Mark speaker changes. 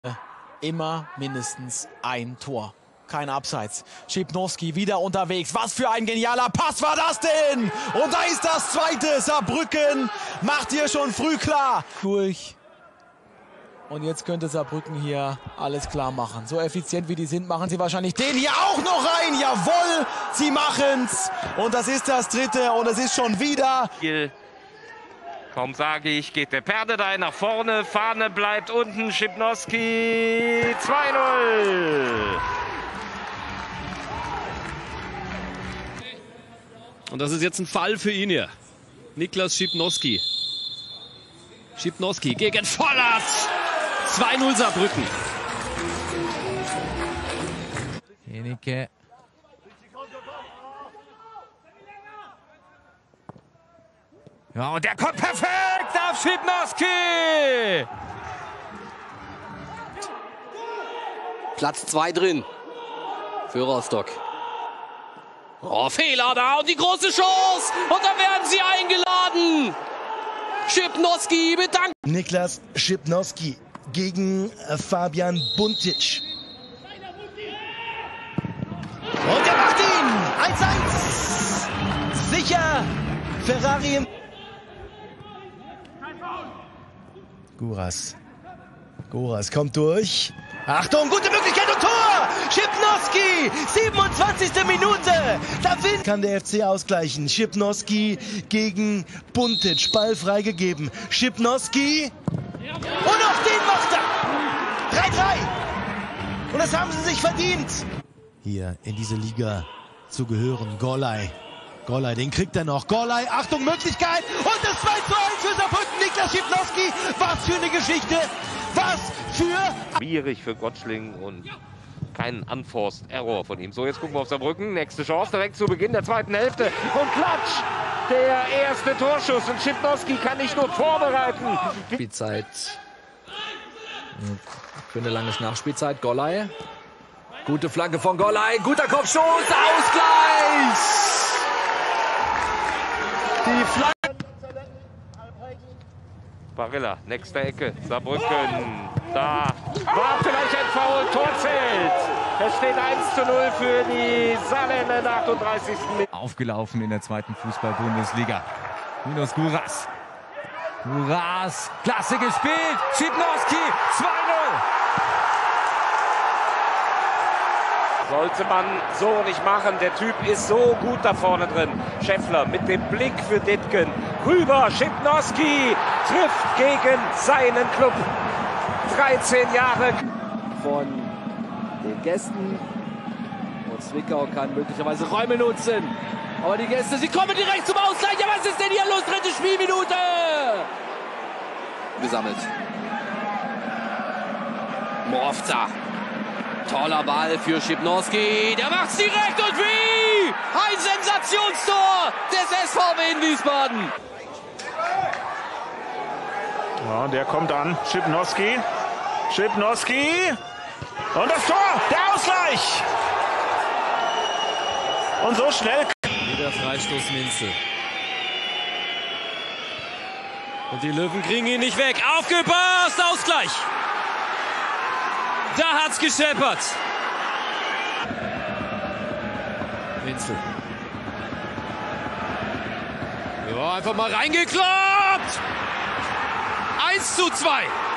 Speaker 1: immer mindestens ein Tor. Kein Abseits. Schipnowski wieder unterwegs. Was für ein genialer Pass war das denn? Und da ist das zweite. Saarbrücken macht hier schon früh klar. Durch. Und jetzt könnte Saarbrücken hier alles klar machen. So effizient wie die sind, machen sie wahrscheinlich den hier auch noch rein. Jawohl, sie machen's. Und das ist das dritte. Und es ist schon wieder...
Speaker 2: Kaum sage ich, geht der Perdedei nach vorne. Fahne bleibt unten. Schipnowski 2-0.
Speaker 3: Und das ist jetzt ein Fall für ihn hier. Niklas Schipnowski. Schipnowski gegen Vollert. 2-0 Saarbrücken.
Speaker 1: Jenike. Ja, und der kommt perfekt auf Schipnowski.
Speaker 4: Platz 2 drin für Rostock. Oh, Fehler da und die große Chance. Und da werden sie eingeladen. Schipnowski bedankt.
Speaker 5: Niklas Schipnowski gegen Fabian Buntic. Und er macht ihn. 1-1. Sicher. Ferrari im... Guras kommt durch. Achtung, gute Möglichkeit und Tor! Schipnowski, 27. Minute. Da kann der FC ausgleichen. Schipnowski gegen Buntic. Ball freigegeben. Schipnowski. Und auch den macht er. 3-3. Und das haben sie sich verdient. Hier in diese Liga zu gehören. Gollay, den kriegt er noch. Gollay, Achtung, Möglichkeit. Und das 2-1 für Saarbrücken. Niklas Schipnowski. Was für eine Geschichte. Was für...
Speaker 2: Schwierig für Gottschling und kein Unforced Error von ihm. So, jetzt gucken wir auf Saarbrücken. Nächste Chance direkt zu Beginn der zweiten Hälfte. Und klatsch! Der erste Torschuss. Und Schipnowski kann nicht nur vorbereiten.
Speaker 4: Spielzeit. Für eine lange Nachspielzeit. Gollay. Gute Flanke von Gollay. Guter Kopfschuss. Ausgleich! Die Flanke.
Speaker 2: Barilla, nächste Ecke, Saarbrücken, da war vielleicht ein Foul, Tor zählt. Es steht 1:0 für die Saarländer in der 38. Minute.
Speaker 6: Aufgelaufen in der zweiten Fußball-Bundesliga. Minus Guras. Guras, klasse gespielt, Schipnowski, 2-0.
Speaker 2: Sollte man so nicht machen. Der Typ ist so gut da vorne drin. Scheffler mit dem Blick für Dittgen. Rüber, Schipnowski trifft gegen seinen Club. 13 Jahre.
Speaker 4: Von den Gästen. Und Zwickau kann möglicherweise Räume nutzen. Aber die Gäste, sie kommen direkt zum Ausgleich. Ja, was ist denn hier los? Dritte Spielminute. Gesammelt. Morfza. Toller Ball für Schipnowski. Der macht's direkt und wie? Ein Sensationstor des SVW in Wiesbaden.
Speaker 7: Ja, der kommt an. Schipnowski. Und das Tor. Der Ausgleich. Und so schnell.
Speaker 3: Wieder Freistoß Minzel. Und die Löwen kriegen ihn nicht weg. Aufgepasst. Ausgleich. Da hat's gescheppert. Minzel. Ja, einfach mal reingekloppt. 1:2.